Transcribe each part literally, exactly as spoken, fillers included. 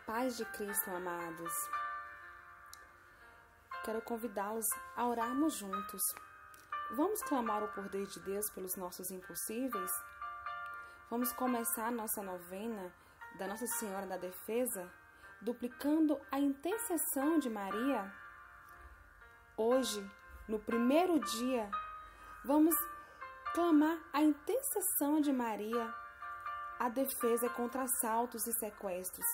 Paz de Cristo, amados. Quero convidá-los a orarmos juntos. Vamos clamar o poder de Deus pelos nossos impossíveis? Vamos começar nossa novena da Nossa Senhora da Defesa, duplicando a intercessão de Maria? Hoje, no primeiro dia, vamos clamar a intercessão de Maria, a defesa contra assaltos e sequestros.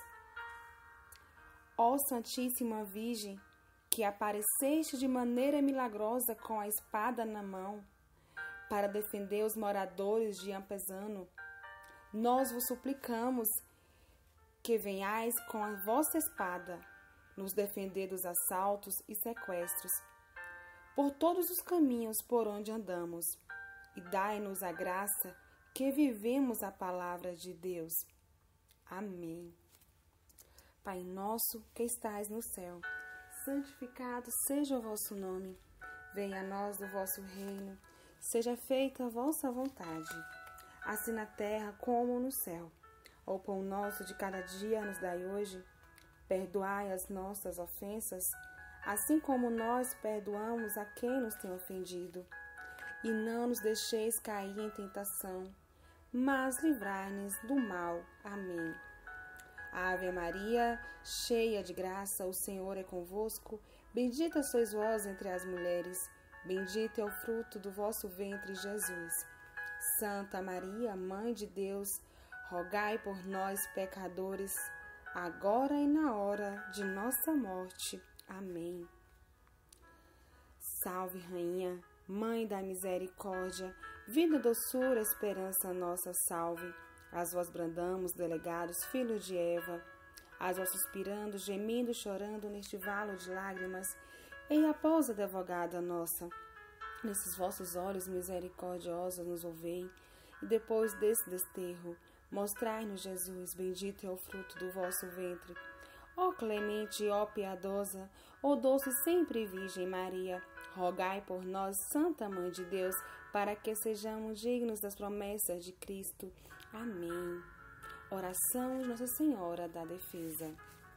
Ó Santíssima Virgem, que apareceste de maneira milagrosa com a espada na mão, para defender os moradores de Ampezano, nós vos suplicamos que venhais com a vossa espada nos defender dos assaltos e sequestros, por todos os caminhos por onde andamos, e dai-nos a graça que vivemos a palavra de Deus. Amém. Pai nosso que estais no céu, santificado seja o vosso nome. Venha a nós o vosso reino. Seja feita a vossa vontade, assim na terra como no céu. O pão nosso de cada dia nos dai hoje. Perdoai as nossas ofensas, assim como nós perdoamos a quem nos tem ofendido. E não nos deixeis cair em tentação, mas livrai-nos do mal. Amém. Ave Maria, cheia de graça, o Senhor é convosco. Bendita sois vós entre as mulheres, bendito é o fruto do vosso ventre, Jesus. Santa Maria, Mãe de Deus, rogai por nós, pecadores, agora e na hora de nossa morte. Amém. Salve, Rainha, Mãe da misericórdia, vida, doçura, esperança nossa, salve. As vós brandamos, delegados, filhos de Eva, as vós suspirando, gemindo, chorando neste valo de lágrimas, em apouso advogada nossa. Nesses vossos olhos misericordiosos nos ouvei, e depois desse desterro, mostrai-nos Jesus, bendito é o fruto do vosso ventre. Ó clemente, ó piedosa, ó doce sempre Virgem Maria, rogai por nós, Santa Mãe de Deus, para que sejamos dignos das promessas de Cristo. Amém. Oração de Nossa Senhora da Defesa.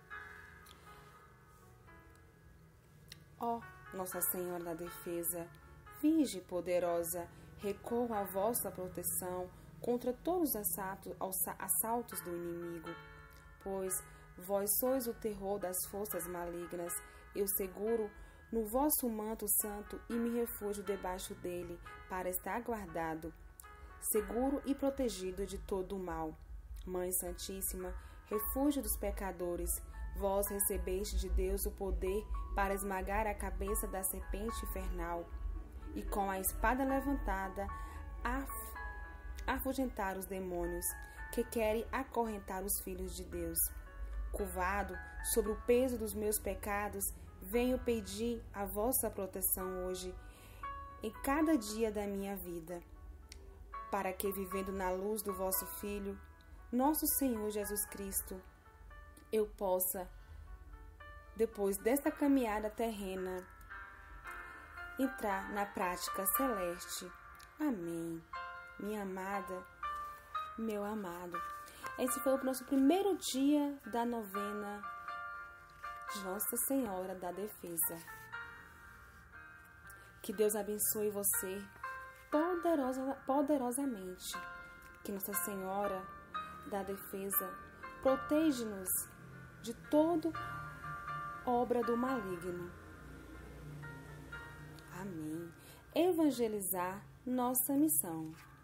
Ó Nossa Senhora da Defesa, Virgem poderosa, recorro à vossa proteção contra todos os assaltos do inimigo, pois vós sois o terror das forças malignas. Eu seguro no vosso manto santo e me refúgio debaixo dele, para estar guardado, seguro e protegido de todo o mal. Mãe Santíssima, refúgio dos pecadores, vós recebeste de Deus o poder para esmagar a cabeça da serpente infernal e com a espada levantada af afugentar os demônios que querem acorrentar os filhos de Deus. Curvado sobre o peso dos meus pecados, venho pedir a vossa proteção hoje, em cada dia da minha vida, para que, vivendo na luz do vosso Filho, nosso Senhor Jesus Cristo, eu possa, depois desta caminhada terrena, entrar na prática celeste. Amém. Minha amada, meu amado, esse foi o nosso primeiro dia da novena de Nossa Senhora da Defesa. Que Deus abençoe você poderosa, poderosamente. Que Nossa Senhora da Defesa proteja-nos de toda obra do maligno. Amém. Evangelizar, nossa missão.